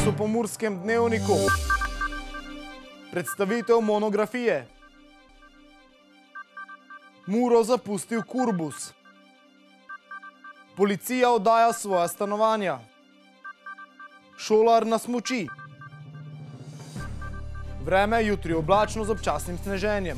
danes v Pomurskem dnevniku. Predstavitev monografije. Muro zapustil Kurbus. Policija oddaja svoja stanovanja. Šolar na smuči. Vreme jutri oblačno z občasnim sneženjem.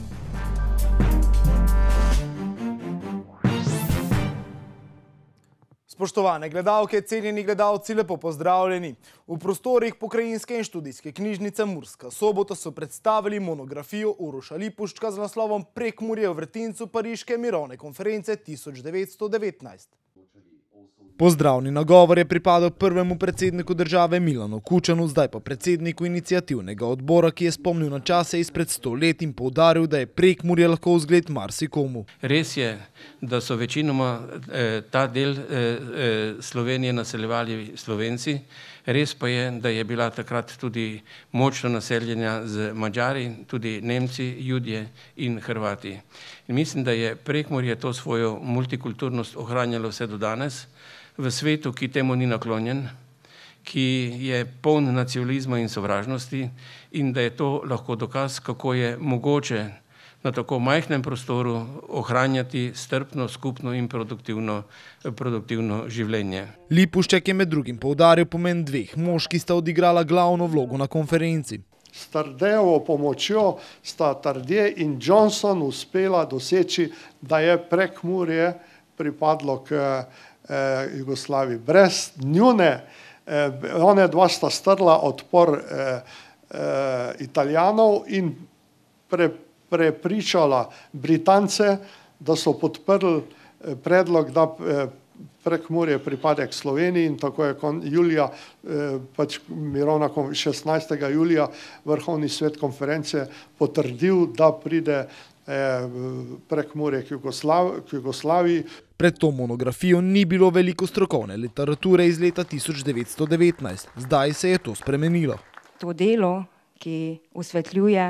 Spoštovane gledalke, cenjeni gledalci, lepo pozdravljeni. V prostorih Pokrajinske in študijske knjižnice Murska Sobota so predstavili monografijo Uroša Lipuščka z naslovom Prekmurje v vrtincu Pariške mirovne konference 1919. Pozdravni nagovor je pripadal prvemu predsedniku države Milanu Kučanu, zdaj pa predsedniku iniciativnega odbora, ki je spomnil na čase izpred 100 let in poudaril, da je Prekmurje lahko vzgled marsikomu. Res je, da so večinoma ta del Slovenije naseljevali Slovenci, res pa je, da je bila takrat tudi močno naseljena z Madžari, tudi Nemci, Judje in Hrvati. In mislim, da je Prekmurje to svojo multikulturnost ohranjalo vse do danes, v svetu, ki temu ni naklonjen, ki je poln nacionalizma in sovražnosti in da je to lahko dokaz, kako je mogoče na tako majhnem prostoru ohranjati strpno, skupno in produktivno življenje. Lipušček je med drugim poudaril pomen dveh mož, ki sta odigrala glavno vlogo na konferenci. S Tardejevo pomočjo sta Tardeje in Johnson uspela doseči, da je Prekmurje pripadlo k Jugoslaviji. Brez njune, one dva sta strla odpor Italijanov in prepričala Britance, da so podprli predlog, da Prekmurje pripade k Sloveniji in tako je julija, pač mirovna 16. julija Vrhovni svet konference potrdil, da pride Prekmurje k Jugoslaviji. Pred to monografijo ni bilo veliko strokovne literature iz leta 1919. Zdaj se je to spremenilo. To delo, ki osvetljuje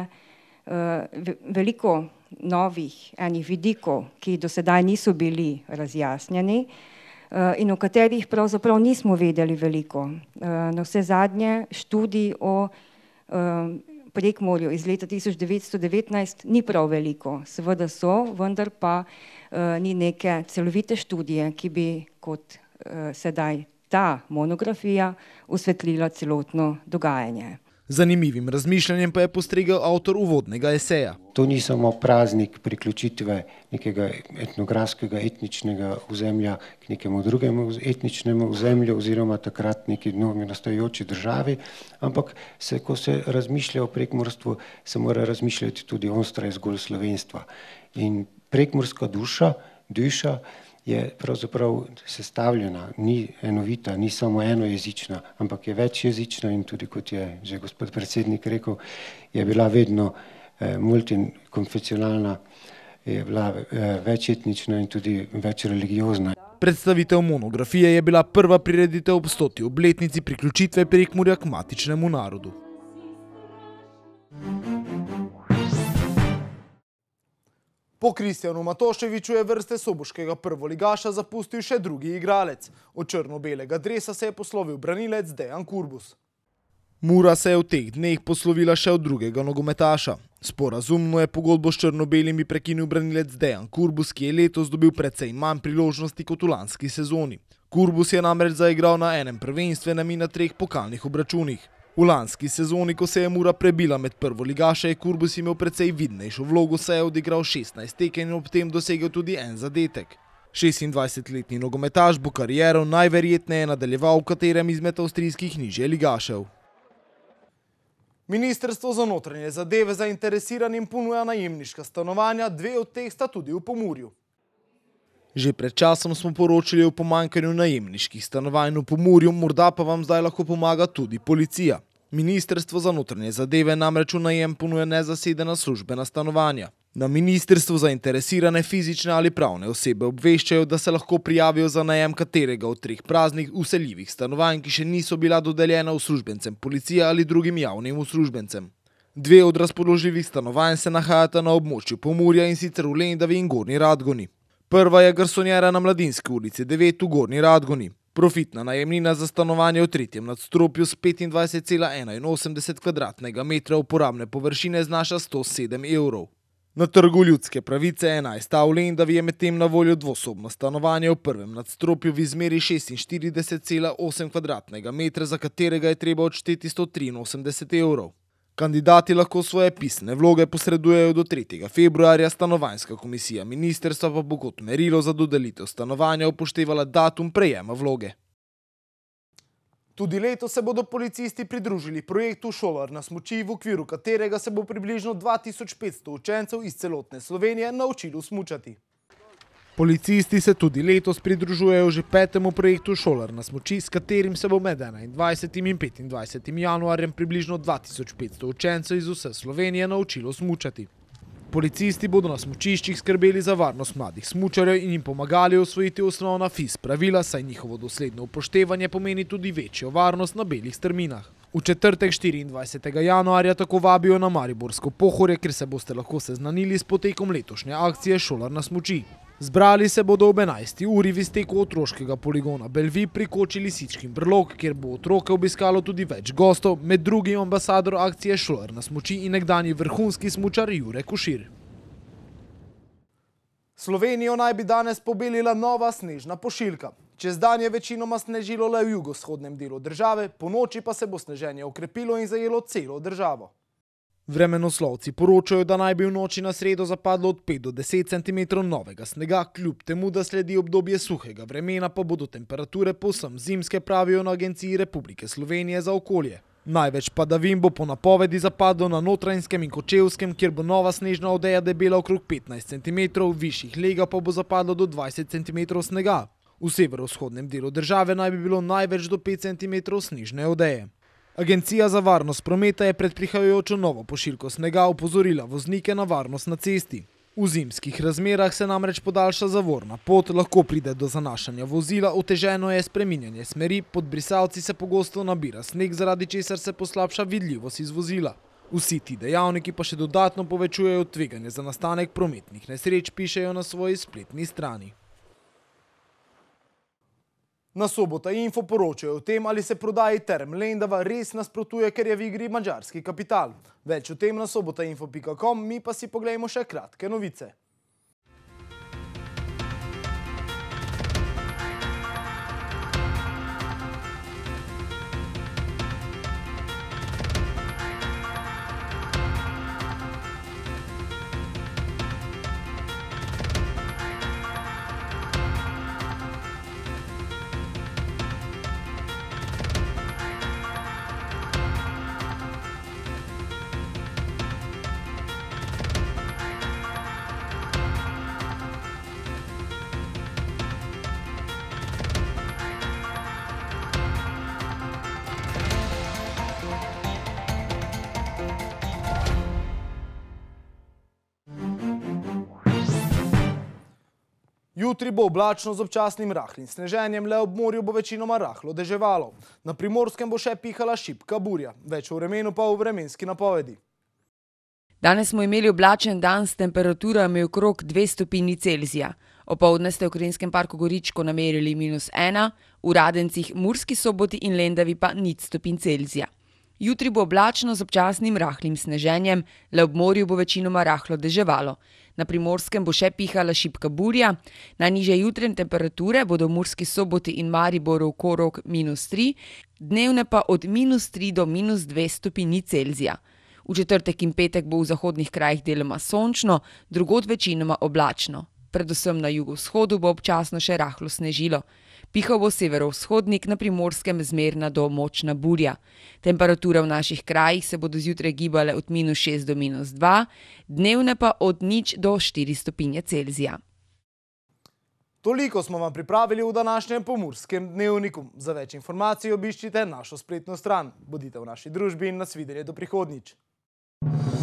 veliko novih enih vidikov, ki do sedaj niso bili razjasnjeni in o katerih pravzaprav nismo vedeli veliko. Navsezadnje študij o Prekmurju iz leta 1919 ni prav veliko. Seveda so, vendar pa ni neke celovite študije, ki bi kot sedaj ta monografija osvetlila celotno dogajanje. Zanimivim razmišljanjem pa je postregel avtor uvodnega eseja. To ni samo praznik priključitve nekega etnografskega etničnega ozemlja k nekemu drugemu etničnemu ozemlju oziroma takrat neki novi nastajajoči državi, ampak ko se razmišlja o prekmurstvu, se mora razmišljati tudi onstraj zgolj slovenstva. In prekmurska duša je pravzaprav sestavljena, ni enovita, ni samo enojezična, ampak je večjezična in tudi, kot je že gospod predsednik rekel, je bila vedno multikonfesionalna, je bila večetnična in tudi večreligiozna. Predstavitev monografije je bila prva prireditev ob 100. obletnici priključitve Prekmurja k matičnemu narodu. Po Kristjanu Matoševiću je vrste soboškega prvoligaša zapustil še drugi igralec. Od črno-belega dresa se je poslovil branilec Dejan Kurbus. Mura se je v teh dneh poslovila še od drugega nogometaša. Sporazumno je pogodbo s črno-belimi prekinil branilec Dejan Kurbus, ki je letos dobil precej manj priložnosti kot v lanski sezoni. Kurbus je namreč zaigral na enem prvenstvenem in na 3 pokalnih obračunih. V lanski sezoni, ko se je Mura prebila med prvoligaše, je Kurbus imel precej vidnejšo vlogo, saj je odigral 16 tekem in ob tem dosegel tudi en zadetek. 26-letni nogometaš bo kariero najverjetneje nadaljeval v katerem izmed avstrijskih nižje ligašev. Ministrstvo za notranje zadeve zainteresiranim ponuja najemniška stanovanja, 2 od teh sta tudi v Pomurju. Že pred časom smo poročali o pomanjkanju najemniških stanovanj v Pomurju, morda pa vam zdaj lahko pomaga tudi policija. Ministrstvo za notranje zadeve namreč v najem ponuja nezasedena službena stanovanja. Na ministrstvu zainteresirane fizične ali pravne osebe obveščajo, da se lahko prijavijo za najem katerega od 3 praznih vseljivih stanovanj, ki še niso bila dodeljena uslužbencem policije ali drugim javnim uslužbencem. 2 od razpoložljivih stanovanj se nahajata na območju Pomurja, in sicer v Lendavi in Gornji Radgoni. Prva je garsonjera na Mladinski ulici 9 v Gornji Radgoni. Profitna najemnina za stanovanje v tretjem nadstropju s 25,81 kvadratnega metra uporabne površine znaša 107 evrov. Na trgu Ljudske pravice 11 v Lendavi je medtem na voljo dvosobno stanovanje v prvem nadstropju v izmeri 46,8 kvadratnega metra, za katerega je treba odšteti 183 evrov. Kandidati lahko svoje pisne vloge posredujejo do 3. februarja, stanovanjska komisija ministrstva pa bo kot merilo za dodelitev stanovanja upoštevala datum prejema vloge. Tudi letos se bodo policisti pridružili projektu Šolar na smuči, v okviru katerega se bo približno 2500 učencev iz celotne Slovenije naučilo smučati. Policisti se tudi letos pridružujejo že 5. projektu Šolar na smuči, s katerim se bo med 21. in 25. januarjem približno 2500 učencev iz vse Slovenije naučilo smučati. Policisti bodo na smučiščih skrbeli za varnost mladih smučarjev in jim pomagali osvojiti osnovna FIS pravila, saj njihovo dosledno upoštevanje pomeni tudi večjo varnost na belih strminah. V četrtek 24. januarja tako vabijo na Mariborsko Pohorje, kjer se boste lahko seznanili s potekom letošnje akcije Šolar na smuči. Zbrali se bodo ob 11. uri v izteku otroškega poligona Belvi pri koči Lisičkin brlog, kjer bo otroke obiskalo tudi več gostov, med drugim ambasador akcije Šolar na smuči in nekdanji vrhunski smučar Jure Košir. Slovenijo naj bi danes pobelila nova snežna pošiljka. Čez dan je večinoma snežilo le v jugovzhodnem delu države, ponoči pa se bo sneženje okrepilo in zajelo celo državo. Vremenoslovci poročajo, da naj bi v noči na sredo zapadlo od 5 do 10 cm novega snega, kljub temu, da sledi obdobje suhega vremena, pa bodo temperature povsem zimske, pravijo na Agenciji Republike Slovenije za okolje. Največ padavin bo po napovedi zapadlo na Notranjskem in Kočevskem, kjer bo nova snežna odeja debela okrog 15 cm, višjih lega pa bo zapadlo do 20 cm snega. V severovzhodnem delu države naj bi bilo največ do 5 cm snežne odeje. Agencija za varnost prometa je pred prihajajočo novo pošiljko snega opozorila voznike na varnost na cesti. V zimskih razmerah se namreč podaljša zavorna pot, lahko pride do zanašanja vozila, oteženo je spreminjanje smeri, pod brisalci se pogosto nabira sneg, zaradi česar se poslabša vidljivost iz vozila. Vsi ti dejavniki pa še dodatno povečujejo tveganje za nastanek prometnih nesreč, pišejo na svoji spletni strani. Na Sobota Info poročajo o tem, ali se prodaji Term Lendava res nasprotuje, ker je v igri madžarski kapital. Več o tem na sobotainfo.com, mi pa si poglejmo še kratke novice. Jutri bo oblačno z občasnim rahlim sneženjem, le ob morju bo večinoma rahlo deževalo. Na Primorskem bo še pihala šibka burja, več o vremenu pa v vremenski napovedi. Danes smo imeli oblačen dan s temperaturami okrog 2 stopinji Celzija. Opoldne ste v Krajinskem parku Goričko namerili -1, v Radencih, Murski Soboti in Lendavi pa 0 stopinj Celzija. Jutri bo oblačno z občasnim rahlim sneženjem, le ob morju bo večinoma rahlo deževalo. Na Primorskem bo še pihala šibka burja, najnižje jutranje temperature bodo v Murski Soboti in Mariboru okrog -3, dnevne pa od -3 do -2 stopinji Celzija. V četrtek in petek bo v zahodnih krajih deloma sončno, drugod večinoma oblačno. Predvsem na jugovzhodu bo občasno še rahlo snežilo. Pihal bo severovzhodnik, na Primorskem zmerna do močna burja. Temperature v naših krajih se bodo zjutraj gibale od -6 do -2, dnevne pa od 0 do 4 stopinje Celzija. Toliko smo vam pripravili v današnjem Pomurskem dnevniku. Za več informacij obiščite našo spletno stran. Bodite v naši družbi in nas videnje do prihodnjič.